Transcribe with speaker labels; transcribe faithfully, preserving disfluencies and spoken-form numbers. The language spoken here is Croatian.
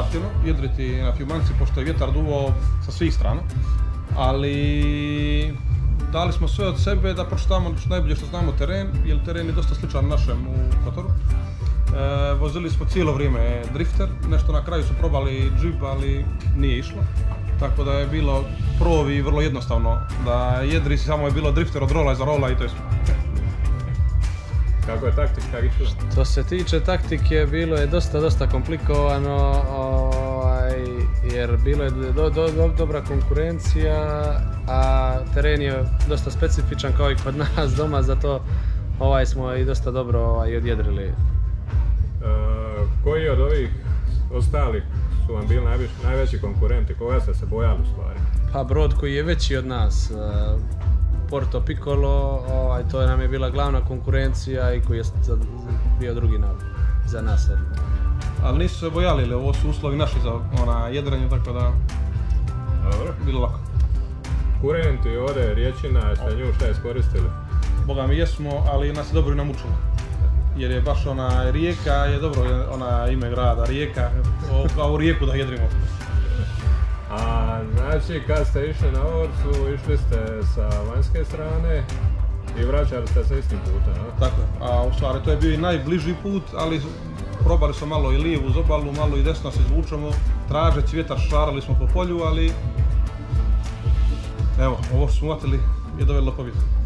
Speaker 1: zahtjevno jedriti na Fiumanci, pošto je vjetar duvao sa svih strana, ali dali smo sve od sebe da pročitamo najbolje što znamo teren, jer teren je dosta sličan našem u Kotoru. E, vozili smo cijelo vrijeme drifter, nešto na kraju su probali džip, ali nije išlo. Tako da je bilo provi vrlo jednostavno, da jedri samo je bilo drifter od rola iza rola i to je sve.
Speaker 2: Kako je taktika išla?
Speaker 3: Što se tiče taktike, bilo je dosta, dosta komplikovano, ovaj, jer bilo je do, do, do, dobra konkurencija, a teren je dosta specifičan kao i kod nas doma, zato ovaj smo i dosta dobro ovaj, odjedrili.
Speaker 2: E, koji od ovih ostalih su vam bili najveći, najveći konkurenti? Koga ste se bojali u stvari?
Speaker 3: Pa brod koji je veći od nas, Porto Piccolo, ovaj, to nam je bila glavna konkurencija i koji je bio drugi na, za nas.
Speaker 1: Ali nisu se bojali, ili ovo su uslovi naši za ona, jedrenje, tako da
Speaker 2: Dobro.
Speaker 1: Bilo lako.
Speaker 2: Kurenti, ore, riječina, ste nju šta iskoristili?
Speaker 1: Boga mi jesmo, ali nas je dobro i namučilo. Jer je baš ona rijeka, je dobro ona ime grada, rijeka, kao u rijeku da jedrimo.
Speaker 2: A znači kad ste išli na Orcu, išli ste sa vanjske strane i vraćali ste se istim putem, a?
Speaker 1: Tako je, a u stvari to je bio i najbliži put, ali probali smo malo i lijevu uz obalu, malo i desno se izvučemo, tražeć vjetar, šarali smo po polju, ali evo, ovo smo uvatili je dovelo pobjedu.